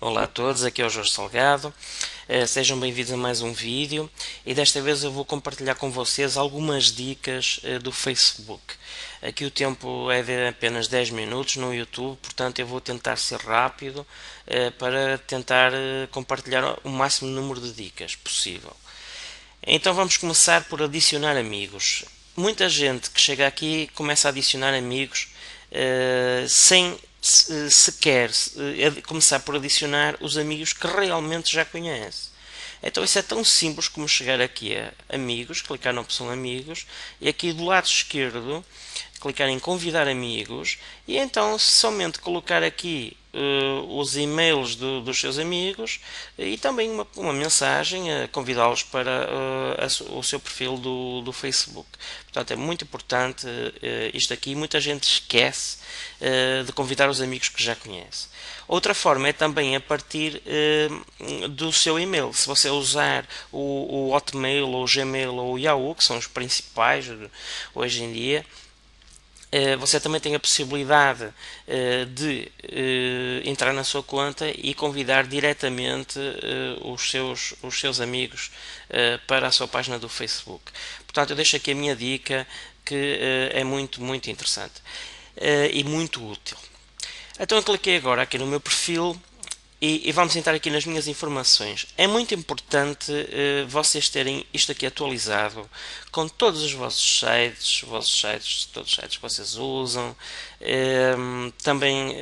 Olá a todos, aqui é o Jorge Salgado. Sejam bem-vindos a mais um vídeo e desta vez eu vou compartilhar com vocês algumas dicas do Facebook. Aqui o tempo é de apenas 10 minutos no YouTube, portanto eu vou tentar ser rápido para tentar compartilhar o máximo número de dicas possível. Então vamos começar por adicionar amigos. Muita gente que chega aqui começa a adicionar amigos sem sequer começar por adicionar os amigos que realmente já conhece. Então isso é tão simples como chegar aqui a amigos, clicar na opção amigos e aqui do lado esquerdo clicar em convidar amigos e então somente colocar aqui os e-mails dos seus amigos e também uma mensagem a convidá-los para o seu perfil do Facebook. Portanto, é muito importante isto aqui. Muita gente esquece de convidar os amigos que já conhece. Outra forma é também a partir do seu e-mail. Se você usar o Hotmail, ou o Gmail ou o Yahoo, que são os principais hoje em dia, você também tem a possibilidade de entrar na sua conta e convidar diretamente os seus amigos para a sua página do Facebook. Portanto, eu deixo aqui a minha dica que é muito interessante e muito útil. Então eu cliquei agora aqui no meu perfil e vamos entrar aqui nas minhas informações. É muito importante vocês terem isto aqui atualizado com todos os vossos sites, todos os sites que vocês usam, também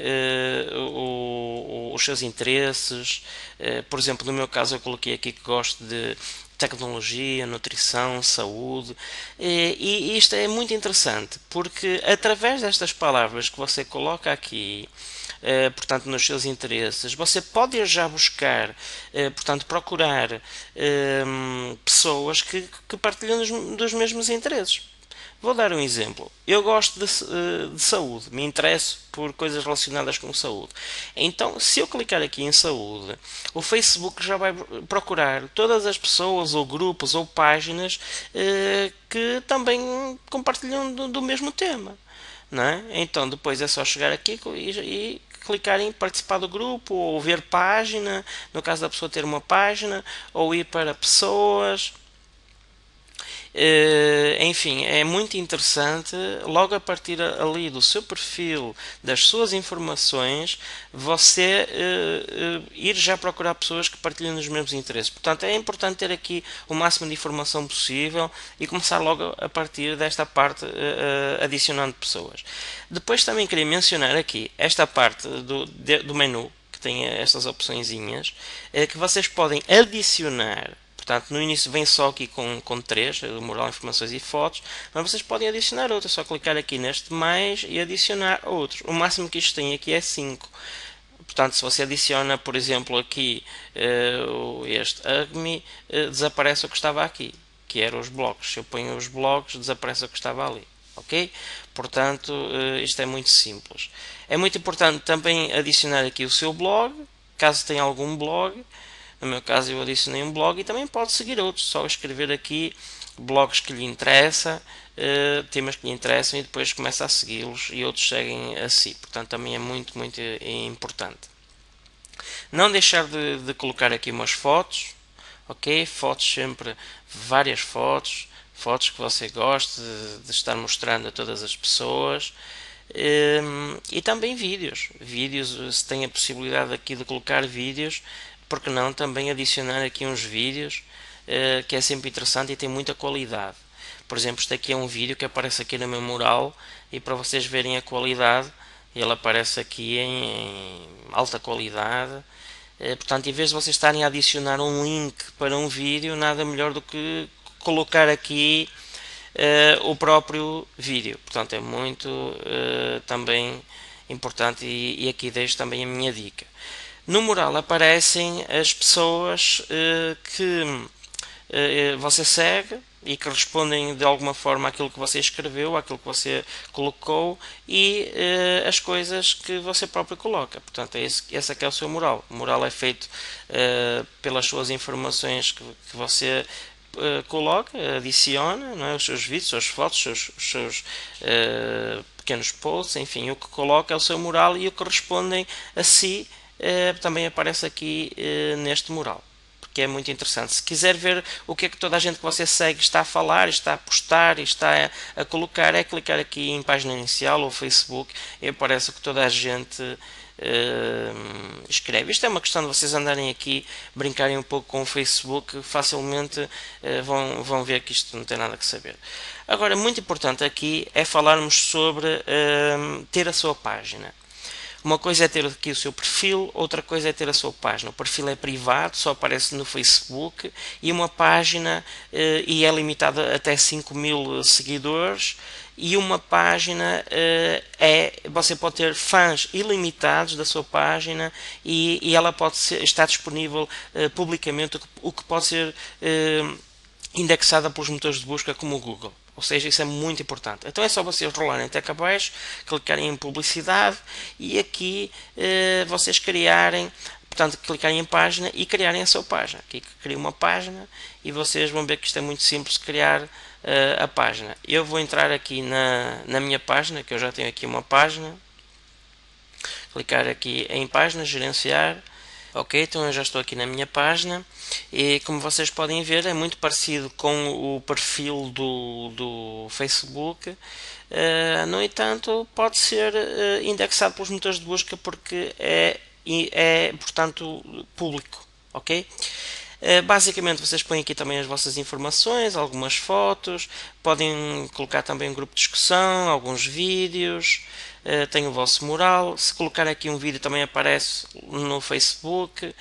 os seus interesses. Por exemplo, no meu caso eu coloquei aqui que gosto de tecnologia, nutrição, saúde, e isto é muito interessante porque através destas palavras que você coloca aqui, portanto nos seus interesses, você pode já buscar, portanto procurar pessoas que partilham dos mesmos interesses. Vou dar um exemplo. Eu gosto de saúde, me interesso por coisas relacionadas com saúde. Então, se eu clicar aqui em saúde, o Facebook já vai procurar todas as pessoas, ou grupos, ou páginas que também compartilham do mesmo tema. Não é? Então, depois é só chegar aqui e clicar em participar do grupo, ou ver página, no caso da pessoa ter uma página, ou ir para pessoas. Enfim, é muito interessante. Logo a partir ali do seu perfil, das suas informações, você ir já procurar pessoas que partilham os mesmos interesses. Portanto, é importante ter aqui o máximo de informação possível e começar logo a partir desta parte, adicionando pessoas. Depois também queria mencionar aqui esta parte do menu, que tem estas opçõezinhas, que vocês podem adicionar. Portanto, no início vem só aqui com 3, moral, informações e fotos, mas vocês podem adicionar outros, é só clicar aqui neste mais e adicionar outros. O máximo que isto tem aqui é 5. Portanto, se você adiciona, por exemplo, aqui este AGMI, desaparece o que estava aqui, que eram os blogs. Se eu ponho os blogs, desaparece o que estava ali. Ok? Portanto, isto é muito simples. É muito importante também adicionar aqui o seu blog, caso tenha algum blog. No meu caso eu adicionei um blog e também pode seguir outros, só escrever aqui blogs que lhe interessa, temas que lhe interessam e depois começa a segui-los e outros seguem a si. Portanto também é muito importante. Não deixar de colocar aqui umas fotos, ok? Fotos sempre, várias fotos, fotos que você goste de estar mostrando a todas as pessoas. E também vídeos, se tem a possibilidade aqui de colocar vídeos, porque não também adicionar aqui uns vídeos, que é sempre interessante e tem muita qualidade. Por exemplo, este aqui é um vídeo que aparece aqui no meu mural e para vocês verem a qualidade, ele aparece aqui em alta qualidade. Portanto, em vez de vocês estarem a adicionar um link para um vídeo, nada melhor do que colocar aqui o próprio vídeo. Portanto, é muito também importante e aqui deixo também a minha dica. No mural aparecem as pessoas que você segue e que respondem de alguma forma àquilo que você escreveu, àquilo que você colocou e as coisas que você próprio coloca. Portanto, esse aqui é o seu mural. O mural é feito pelas suas informações que você coloca, adiciona, não é? Os seus vídeos, as suas fotos, os seus pequenos posts, enfim, o que coloca é o seu mural e o que respondem a si também aparece aqui neste mural, que é muito interessante. Se quiser ver o que é que toda a gente que você segue está a falar, está a postar e está a colocar, é clicar aqui em página inicial ou Facebook e aparece o que toda a gente escreve. Isto é uma questão de vocês andarem aqui, brincarem um pouco com o Facebook, facilmente vão ver que isto não tem nada que saber. Agora, muito importante aqui é falarmos sobre ter a sua página. Uma coisa é ter aqui o seu perfil, outra coisa é ter a sua página. O perfil é privado, só aparece no Facebook, e uma página e é limitada até 5.000 seguidores, e uma página você pode ter fãs ilimitados da sua página e ela pode estar disponível publicamente, o que pode ser indexada pelos motores de busca como o Google. Ou seja, isso é muito importante. Então é só vocês rolarem até cá abaixo, clicarem em publicidade e aqui vocês criarem, portanto, clicarem em página e criarem a sua página. Aqui crio uma página e vocês vão ver que isto é muito simples de criar a página. Eu vou entrar aqui na minha página, que eu já tenho aqui uma página. Clicar aqui em página, gerenciar. Ok, então eu já estou aqui na minha página e como vocês podem ver é muito parecido com o perfil do Facebook. No entanto, pode ser indexado pelos motores de busca porque portanto, público. Ok? Basicamente vocês põem aqui também as vossas informações, algumas fotos, podem colocar também um grupo de discussão, alguns vídeos, tem o vosso mural. Se colocar aqui um vídeo também aparece no Facebook.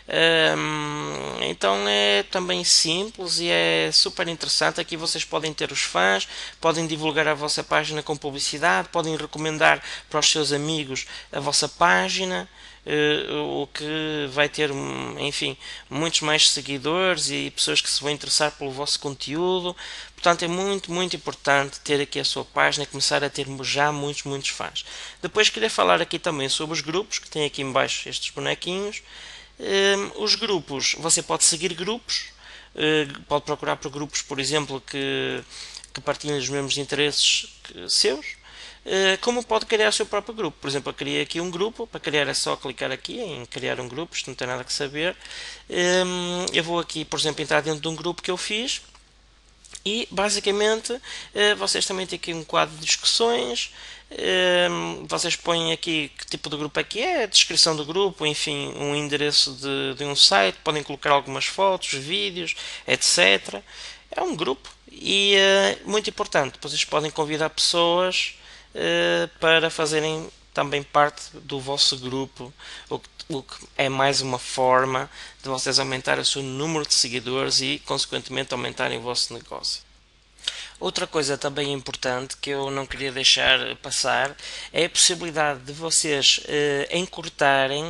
Então é também simples e é super interessante. Aqui vocês podem ter os fãs, podem divulgar a vossa página com publicidade, podem recomendar para os seus amigos a vossa página, o que vai ter, enfim, muitos mais seguidores e pessoas que se vão interessar pelo vosso conteúdo. Portanto, é muito, muito importante ter aqui a sua página e começar a ter já muitos fãs. Depois queria falar aqui também sobre os grupos, que tem aqui em baixo estes bonequinhos. Os grupos, você pode seguir grupos, pode procurar por grupos, por exemplo, que partilhem os mesmos interesses que seus. Como pode criar o seu próprio grupo. Por exemplo, eu criei aqui um grupo. Para criar é só clicar aqui em criar um grupo, isto não tem nada que saber. Eu vou aqui, por exemplo, entrar dentro de um grupo que eu fiz e basicamente vocês também têm aqui um quadro de discussões. Vocês põem aqui que tipo de grupo é que é, a descrição do grupo, enfim, um endereço de um site, podem colocar algumas fotos, vídeos, etc. É um grupo e muito importante, vocês podem convidar pessoas para fazerem também parte do vosso grupo, o que é mais uma forma de vocês aumentar o seu número de seguidores e consequentemente aumentarem o vosso negócio. Outra coisa também importante que eu não queria deixar passar é a possibilidade de vocês encurtarem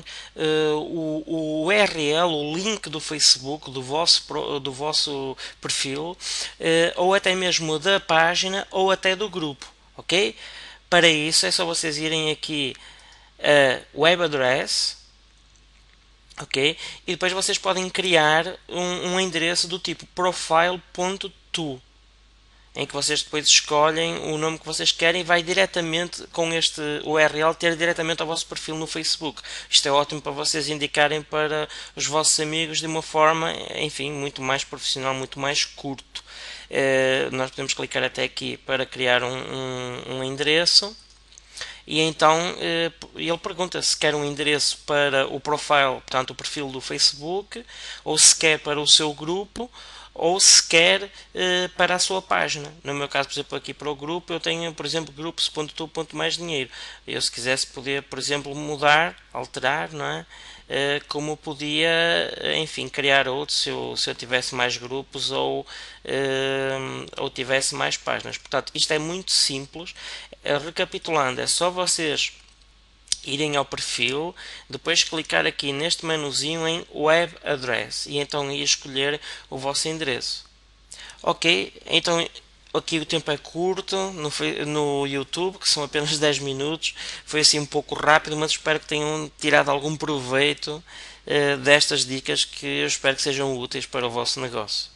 o URL, o link do Facebook, do vosso perfil, ou até mesmo da página ou até do grupo, ok? Para isso é só vocês irem aqui a web address, ok? E depois vocês podem criar um endereço do tipo profile.to, em que vocês depois escolhem o nome que vocês querem e vai diretamente com este URL ter diretamente ao vosso perfil no Facebook. Isto é ótimo para vocês indicarem para os vossos amigos de uma forma, enfim, muito mais profissional, muito mais curto. Nós podemos clicar até aqui para criar um endereço e então ele pergunta se quer um endereço para o profile, portanto o perfil do Facebook, ou se quer para o seu grupo, ou se quer para a sua página. No meu caso, por exemplo, aqui para o grupo, eu tenho, por exemplo, grupos.tu.maisdinheiro. Eu, se quisesse, poder, por exemplo, mudar, alterar, não é? Como podia, enfim, criar outro se eu tivesse mais grupos ou tivesse mais páginas. Portanto, isto é muito simples. Recapitulando, é só vocês irem ao perfil, depois clicar aqui neste menuzinho em Web Address e então escolher o vosso endereço. Ok, então aqui o tempo é curto no YouTube, que são apenas 10 minutos, foi assim um pouco rápido, mas espero que tenham tirado algum proveito destas dicas que eu espero que sejam úteis para o vosso negócio.